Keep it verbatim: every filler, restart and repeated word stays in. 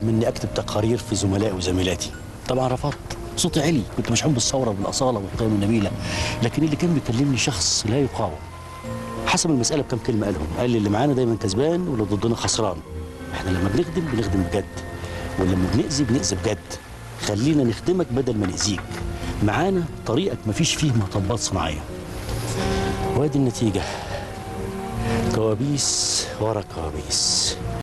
مني اكتب تقارير في زملائي وزميلاتي. طبعا رفضت، صوتي عالي، كنت مشحون بالثوره وبالاصاله والقيم النبيله، لكن اللي كان بيكلمني شخص لا يقاوم. حسب المساله بكم كلمه قالهم، قال لي اللي معانا دايما كسبان واللي ضدنا خسران. احنا لما بنخدم بنخدم بجد، ولما بنأذي بنأذي بجد. خلينا نخدمك بدل ما نأذيك. معانا طريقك مفيش فيه مطبات صناعيه. وادي النتيجه، كوابيس ورا كوابيس.